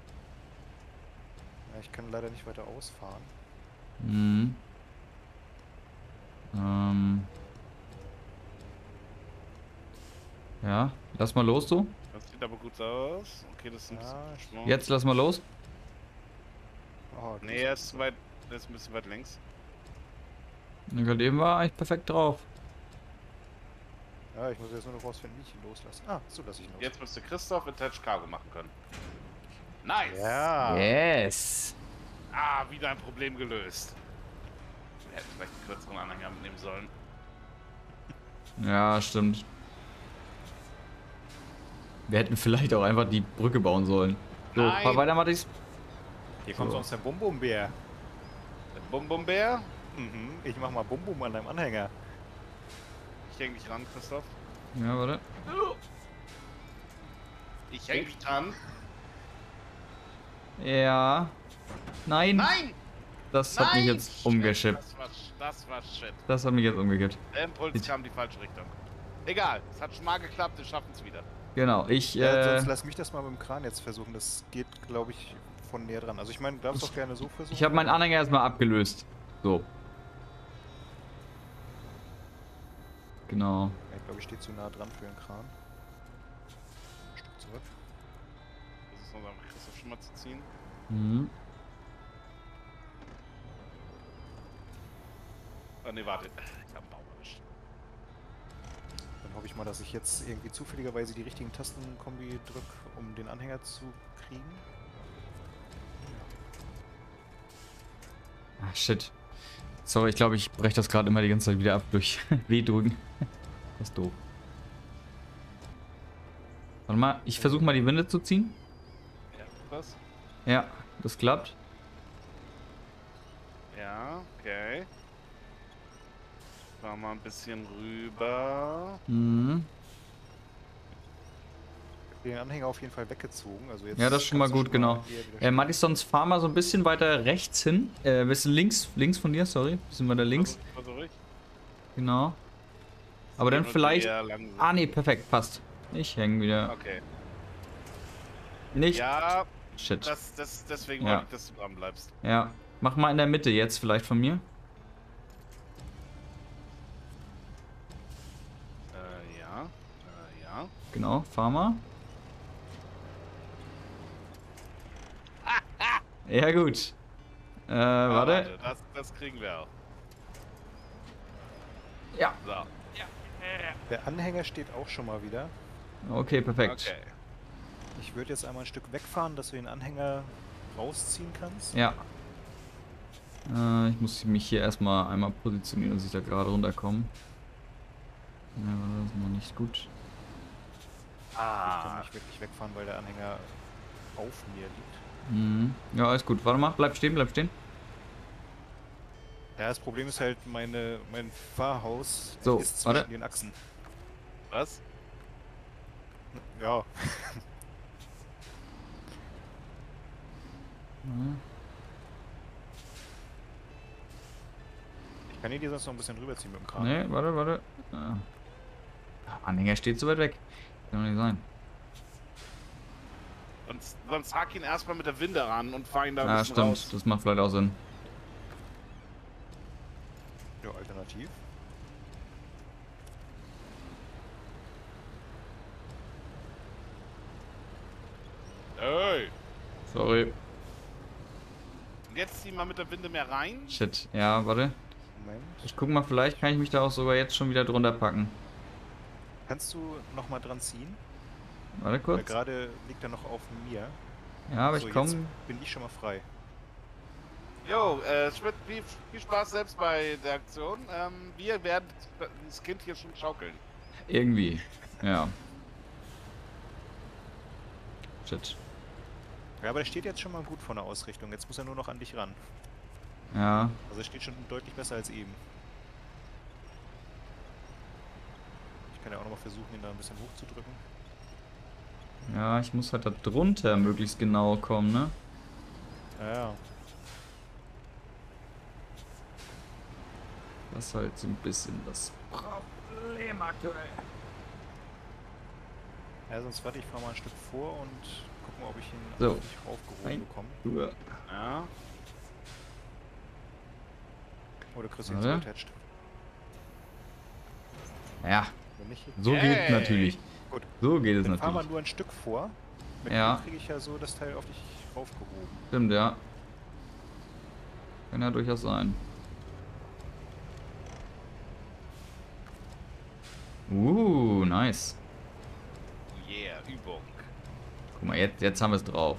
[SPEAKER 3] Ja, ich kann leider nicht weiter ausfahren.
[SPEAKER 1] Mhm. Ja, lass mal los, du.
[SPEAKER 2] Das sieht aber gut aus. Okay, das ist ein bisschen schwach.
[SPEAKER 1] Jetzt lass mal los.
[SPEAKER 3] Oh,
[SPEAKER 2] Nee, er ist weit, er ist ein bisschen weit links.
[SPEAKER 1] Gerade eben war eigentlich perfekt drauf.
[SPEAKER 3] Ja, ich muss jetzt nur noch rausfinden, wie ich ihn loslasse. Ah, so lasse ich ihn los.
[SPEAKER 2] Jetzt müsste Christoph Attach Cargo machen können. Nice!
[SPEAKER 3] Ja.
[SPEAKER 1] Yes.
[SPEAKER 2] Ah, wieder ein Problem gelöst. Wir hätten vielleicht einen kürzeren Anhänger mitnehmen sollen.
[SPEAKER 1] Ja, stimmt. Wir hätten vielleicht auch einfach die Brücke bauen sollen. So,
[SPEAKER 2] Nein.
[SPEAKER 1] fahr weiter, Mattis.
[SPEAKER 3] Hier kommt sonst der Bum-Bum-Bär.
[SPEAKER 2] Der Bum-Bum-Bär.
[SPEAKER 3] Mhm, ich mach mal Bum-Bum an deinem Anhänger.
[SPEAKER 2] Ich häng dich ran, Christoph.
[SPEAKER 1] Ja, warte.
[SPEAKER 2] Ich häng dich dran.
[SPEAKER 1] Ja. Nein.
[SPEAKER 2] Nein!
[SPEAKER 1] Das hat mich jetzt umgeschippt.
[SPEAKER 2] Das war shit.
[SPEAKER 1] Das hat mich jetzt umgekippt.
[SPEAKER 2] Der Impuls kam in die falsche Richtung. Egal, es hat schon mal geklappt, wir schaffen es wieder.
[SPEAKER 1] Genau,
[SPEAKER 3] Ja, sonst lass mich das mal mit dem Kran jetzt versuchen. Das geht, glaube ich, von näher dran. Also ich meine, du darfst doch gerne so versuchen.
[SPEAKER 1] ich habe meinen Anhänger erstmal abgelöst. So. Genau.
[SPEAKER 3] Ja, ich glaube, ich stehe zu nah dran für den Kran. Ein Stück zurück.
[SPEAKER 2] Das ist unser Christoph schon mal zu ziehen.
[SPEAKER 1] Mhm.
[SPEAKER 2] Oh ne, warte. Ich hab einen Baum erwischt.
[SPEAKER 3] Dann hoffe ich mal, dass ich jetzt irgendwie zufälligerweise die richtigen Tastenkombi drücke, um den Anhänger zu kriegen.
[SPEAKER 1] Ah, shit. Sorry, ich glaube, ich breche das gerade immer die ganze Zeit wieder ab durch W drücken. Das ist doof. Warte mal, ich versuche mal die Winde zu ziehen.
[SPEAKER 2] Ja, was?
[SPEAKER 1] Ja, das klappt.
[SPEAKER 2] Ja, okay. Fahr mal ein bisschen rüber.
[SPEAKER 1] Mhm.
[SPEAKER 3] den Anhänger auf jeden Fall weggezogen. Also jetzt
[SPEAKER 1] Ja, das ist schon mal gut, genau. Mach ich sonst fahr mal so ein bisschen weiter rechts hin. Bisschen links von dir, sorry. Bisschen weiter links. Genau. Aber dann vielleicht... Ah, nee, perfekt, passt. Ich hänge wieder.
[SPEAKER 2] Okay.
[SPEAKER 1] Nicht.
[SPEAKER 2] Ja,
[SPEAKER 1] Shit.
[SPEAKER 2] deswegen wollte ich, dass du dran bleibst.
[SPEAKER 1] Ja. Mach mal in der Mitte jetzt vielleicht von mir.
[SPEAKER 2] Ja.
[SPEAKER 1] Genau, fahr mal. Ja, gut. Warte.
[SPEAKER 2] Das kriegen wir auch.
[SPEAKER 1] Ja.
[SPEAKER 2] So.
[SPEAKER 3] Der Anhänger steht auch schon mal wieder.
[SPEAKER 1] Okay, perfekt.
[SPEAKER 2] Okay.
[SPEAKER 3] Ich würde jetzt einmal ein Stück wegfahren, dass du den Anhänger rausziehen kannst.
[SPEAKER 1] Ja. Ich muss mich hier erstmal einmal positionieren, dass ich da gerade runterkomme. Ja, das ist noch nicht gut.
[SPEAKER 3] Ich kann nicht wirklich wegfahren, weil der Anhänger auf mir liegt.
[SPEAKER 1] Mhm. Ja, alles gut. Warte mal, bleib stehen, bleib stehen.
[SPEAKER 3] Ja, das Problem ist halt, mein Fahrhaus
[SPEAKER 1] So,
[SPEAKER 3] ist zwischen
[SPEAKER 1] warte.
[SPEAKER 3] den Achsen.
[SPEAKER 2] Was?
[SPEAKER 3] Ja. Ich kann dir sonst noch ein bisschen rüberziehen mit dem Kran.
[SPEAKER 1] Nee, warte. Der Anhänger steht so weit weg. Kann doch nicht sein.
[SPEAKER 2] Sonst hack ihn erstmal mit der Winde ran und fahr ihn da ein
[SPEAKER 1] Ja,
[SPEAKER 2] bisschen
[SPEAKER 1] stimmt.
[SPEAKER 2] raus.
[SPEAKER 1] Das macht vielleicht auch Sinn.
[SPEAKER 3] Ja, alternativ.
[SPEAKER 2] Ey!
[SPEAKER 1] Sorry.
[SPEAKER 2] Und jetzt zieh mal mit der Winde mehr rein.
[SPEAKER 1] Shit. Ja, warte.
[SPEAKER 3] Moment.
[SPEAKER 1] Ich guck mal, vielleicht kann ich mich da auch sogar jetzt schon wieder drunter packen.
[SPEAKER 3] Kannst du nochmal dran ziehen?
[SPEAKER 1] Warte
[SPEAKER 3] Weil
[SPEAKER 1] kurz.
[SPEAKER 3] gerade liegt er noch auf mir.
[SPEAKER 1] Ja, aber
[SPEAKER 3] So,
[SPEAKER 1] ich komme.
[SPEAKER 3] jetzt bin ich schon mal frei.
[SPEAKER 2] Jo, Schmidt, viel Spaß selbst bei der Aktion. Wir werden das Kind hier schon schaukeln.
[SPEAKER 1] Irgendwie. Ja. Shit.
[SPEAKER 3] Ja, aber der steht jetzt schon mal gut von der Ausrichtung. Jetzt muss er nur noch an dich ran.
[SPEAKER 1] Ja.
[SPEAKER 3] Also er steht schon deutlich besser als eben. Ich kann ja auch nochmal versuchen, ihn da ein bisschen hochzudrücken.
[SPEAKER 1] Ja, ich muss halt da drunter möglichst genau kommen, ne?
[SPEAKER 3] Ja.
[SPEAKER 1] Das ist halt so ein bisschen das Problem aktuell.
[SPEAKER 3] Ja, sonst warte ich, fahr mal ein Stück vor und gucken, ob ich ihn
[SPEAKER 1] So.
[SPEAKER 3] auf dich raufgehoben bekomme.
[SPEAKER 2] Ja.
[SPEAKER 3] Oder kriegst du ihn so
[SPEAKER 1] Warte.
[SPEAKER 3] attached.
[SPEAKER 1] Ja,
[SPEAKER 3] Wenn nicht,
[SPEAKER 1] so geht es natürlich.
[SPEAKER 3] Gut.
[SPEAKER 1] So geht es
[SPEAKER 3] Dann fahr mal
[SPEAKER 1] natürlich.
[SPEAKER 3] nur ein Stück vor. Mit
[SPEAKER 1] Ja.
[SPEAKER 3] dem kriege ich ja so das Teil auf dich raufgehoben.
[SPEAKER 1] Stimmt, ja. Kann ja durchaus sein. Nice.
[SPEAKER 2] Yeah, Übung.
[SPEAKER 1] Guck mal, jetzt haben wir es drauf.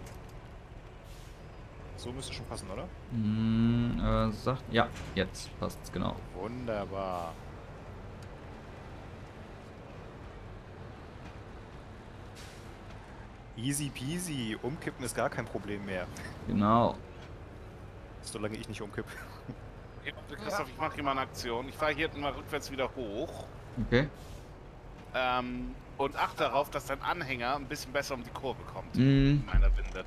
[SPEAKER 3] So müsste schon passen, oder?
[SPEAKER 1] Ja, jetzt passt's genau.
[SPEAKER 3] Wunderbar. Easy peasy. Umkippen ist gar kein Problem mehr.
[SPEAKER 1] Genau.
[SPEAKER 3] Solange ich nicht umkippe.
[SPEAKER 2] Christoph, ich mache hier mal eine Aktion. Ich fahre hier mal rückwärts wieder hoch.
[SPEAKER 1] Okay.
[SPEAKER 2] Und achte darauf, dass dein Anhänger ein bisschen besser um die Kurve kommt.
[SPEAKER 1] Mhm.
[SPEAKER 2] In meiner Winde.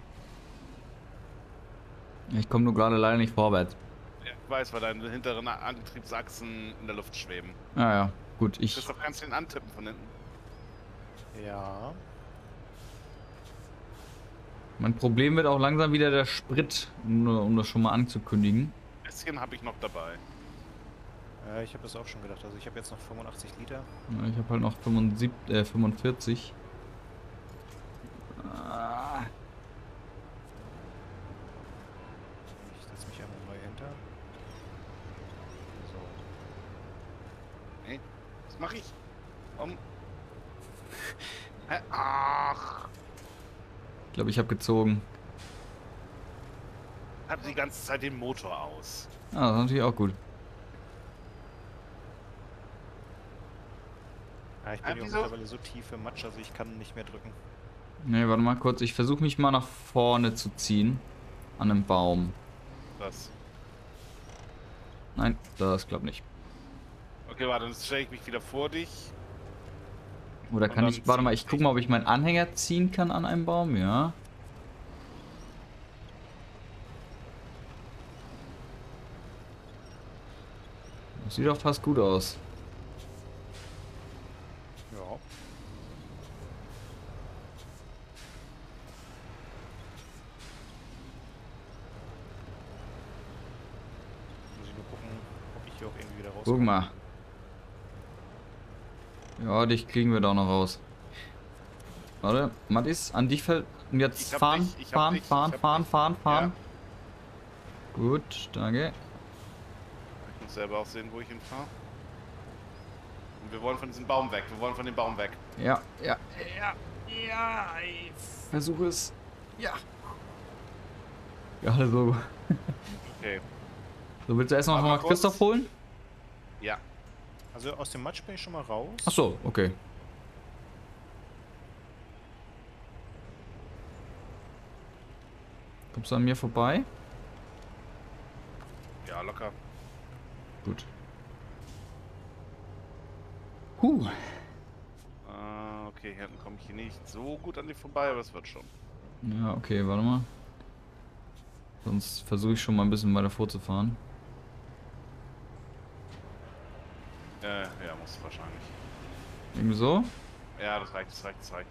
[SPEAKER 1] Ich komme nur gerade leider nicht vorwärts.
[SPEAKER 2] Ja, ich weiß, weil deine hinteren Antriebsachsen in der Luft schweben.
[SPEAKER 1] Ja, gut.
[SPEAKER 2] Christoph, kannst du den antippen von hinten?
[SPEAKER 3] Ja.
[SPEAKER 1] Mein Problem wird auch langsam wieder der Sprit, um das schon mal anzukündigen.
[SPEAKER 2] Ein bisschen habe ich noch dabei.
[SPEAKER 3] Ich habe das auch schon gedacht. Also ich habe jetzt noch 85 Liter.
[SPEAKER 1] Ja, ich habe halt noch 45.
[SPEAKER 3] Ich setze mich einmal neu hinter. So.
[SPEAKER 2] Nee, was mache ich? Ach!
[SPEAKER 1] Ich glaube, ich habe gezogen.
[SPEAKER 2] Ich habe die ganze Zeit den Motor aus.
[SPEAKER 1] Ah, das ist natürlich auch gut.
[SPEAKER 3] Ja, ich bin ja
[SPEAKER 2] wieso?
[SPEAKER 3] mittlerweile so tief im Matsch, also ich kann nicht mehr drücken.
[SPEAKER 1] Ne, warte mal kurz. Ich versuche mich mal nach vorne zu ziehen. An einem Baum.
[SPEAKER 2] Was?
[SPEAKER 1] Nein, das klappt nicht.
[SPEAKER 2] Okay, warte, dann stelle ich mich wieder vor dich.
[SPEAKER 1] Oder kann ich... Warte mal, ich gucke mal, ob ich meinen Anhänger ziehen kann an einem Baum. Ja. Das sieht doch fast gut aus.
[SPEAKER 3] Ja. Muss ich nur gucken, ob ich hier auch irgendwie wieder raus.
[SPEAKER 1] Guck mal. Ja, dich kriegen wir da noch raus. Warte, Mattis, an dich fällt... Und jetzt fahren. Ja. Gut, danke.
[SPEAKER 2] Ich muss selber auch sehen, wo ich ihn fahre. Und wir wollen von diesem Baum weg. Wir wollen von dem Baum weg.
[SPEAKER 1] Ja, ich versuche es. Ja. Ja, also.
[SPEAKER 2] Okay.
[SPEAKER 1] So, willst du erst noch mal Christoph holen?
[SPEAKER 2] Ja.
[SPEAKER 3] Also aus dem Matsch bin ich schon mal raus.
[SPEAKER 1] Ach so, okay. Kommst du an mir vorbei?
[SPEAKER 2] Ja, locker.
[SPEAKER 1] Gut.
[SPEAKER 2] Okay, hier hinten komme ich hier nicht so gut an dir vorbei, aber es wird schon.
[SPEAKER 1] Ja, okay, warte mal. Sonst versuche ich schon mal ein bisschen weiter vorzufahren.
[SPEAKER 2] Ja, musst du wahrscheinlich.
[SPEAKER 1] Irgendwie so?
[SPEAKER 2] Ja, das reicht.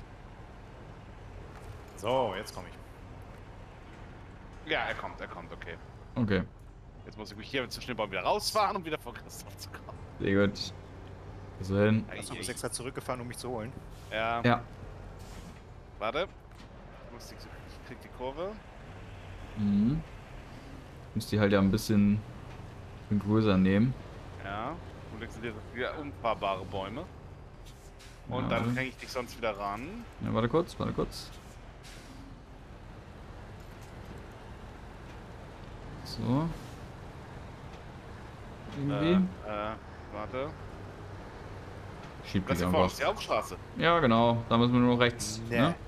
[SPEAKER 3] So, jetzt komme ich.
[SPEAKER 2] Ja, er kommt, okay.
[SPEAKER 1] Okay.
[SPEAKER 2] Jetzt muss ich mich hier zwischen den Bäumen wieder rausfahren, um wieder vor Christoph zu kommen.
[SPEAKER 1] Sehr gut. Bis dahin.
[SPEAKER 3] Hast du bis extra zurückgefahren, um mich zu holen?
[SPEAKER 2] Ja.
[SPEAKER 1] Ja.
[SPEAKER 2] Warte. Ich krieg die Kurve.
[SPEAKER 1] Mhm. Muss die halt ja ein bisschen größer nehmen.
[SPEAKER 2] Ja. Und jetzt sind hier wieder unfahrbare Bäume. Und
[SPEAKER 1] Ja,
[SPEAKER 2] dann hänge ich dich sonst wieder ran.
[SPEAKER 1] Ja, warte kurz. So. Irgendwie.
[SPEAKER 2] Warte.
[SPEAKER 1] Schiebt
[SPEAKER 2] Das
[SPEAKER 1] dich
[SPEAKER 2] hier vor
[SPEAKER 1] einfach.
[SPEAKER 2] uns, die Hauptstraße.
[SPEAKER 1] Ja, genau. Da müssen wir nur noch rechts.
[SPEAKER 3] Nee.
[SPEAKER 1] Ne?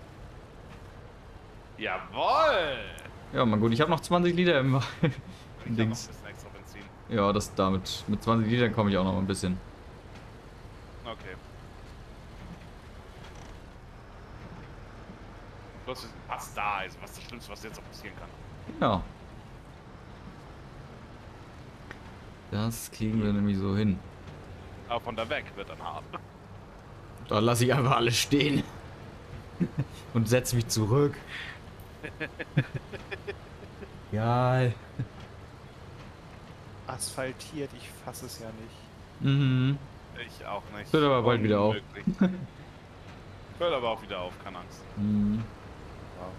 [SPEAKER 2] Jawoll!
[SPEAKER 1] Ja, mal gut. Ich habe noch 20 Liter im
[SPEAKER 2] Ich hab noch ein
[SPEAKER 1] Dings.
[SPEAKER 2] bisschen extra Benzin.
[SPEAKER 1] Ja, das damit. Mit 20 Litern komme ich auch noch ein bisschen.
[SPEAKER 2] Okay. Bloß was da ist, was das Schlimmste, was jetzt noch passieren kann.
[SPEAKER 1] Ja. Das kriegen wir nämlich so hin.
[SPEAKER 2] Aber von da weg wird dann hart.
[SPEAKER 1] Da lasse ich einfach alles stehen. Und setze mich zurück. Geil.
[SPEAKER 3] Asphaltiert, ich fasse es ja nicht.
[SPEAKER 1] Mhm.
[SPEAKER 2] Ich auch nicht.
[SPEAKER 1] Hört aber bald wieder auf.
[SPEAKER 2] Hört aber auch wieder auf, keine Angst.
[SPEAKER 1] Mhm.
[SPEAKER 3] Wow.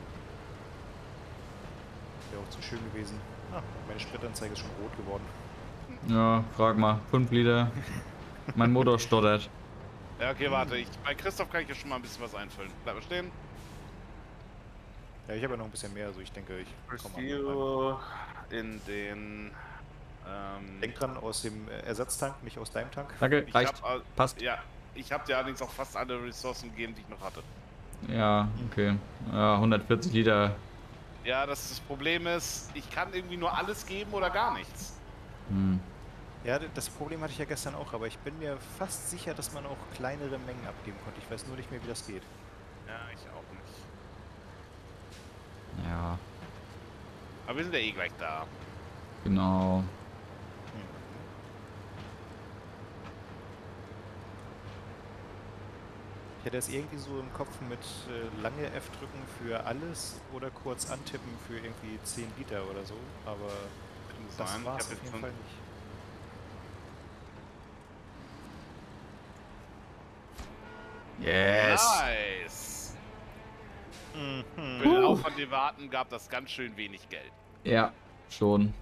[SPEAKER 3] Wäre auch zu schön gewesen. Ah, meine Spritanzeige ist schon rot geworden.
[SPEAKER 1] Ja, frag mal. 5 Liter. Mein Motor stottert.
[SPEAKER 2] Ja, okay, warte. Bei Christoph kann ich ja schon mal ein bisschen was einfüllen. Bleib mal stehen.
[SPEAKER 3] Ja, ich habe ja noch ein bisschen mehr, also ich denke, ich komme
[SPEAKER 2] Review in den...
[SPEAKER 3] Denk dran, aus dem Ersatztank, nicht aus deinem Tank.
[SPEAKER 1] Danke, reicht. Passt.
[SPEAKER 2] Ja, ich habe dir allerdings auch fast alle Ressourcen gegeben, die ich noch hatte.
[SPEAKER 1] Ja, okay. Ja, 140 Liter.
[SPEAKER 2] Ja, das Problem ist, ich kann irgendwie nur alles geben oder gar nichts.
[SPEAKER 1] Hm.
[SPEAKER 3] Ja, das Problem hatte ich ja gestern auch, aber ich bin mir fast sicher, dass man auch kleinere Mengen abgeben konnte. Ich weiß nur nicht mehr, wie das geht.
[SPEAKER 2] Ja, ich auch nicht.
[SPEAKER 1] Ja,
[SPEAKER 2] Aber wir sind ja eh gleich da.
[SPEAKER 1] genau.
[SPEAKER 3] Ich hätte es irgendwie so im Kopf mit lange F drücken für alles oder kurz antippen für irgendwie 10 Liter oder so, aber das war es auf jeden Fall nicht.
[SPEAKER 1] Yes.
[SPEAKER 2] Nice! Für den Aufwand, den wir hatten, gab das ganz schön wenig Geld.
[SPEAKER 1] Ja, schon.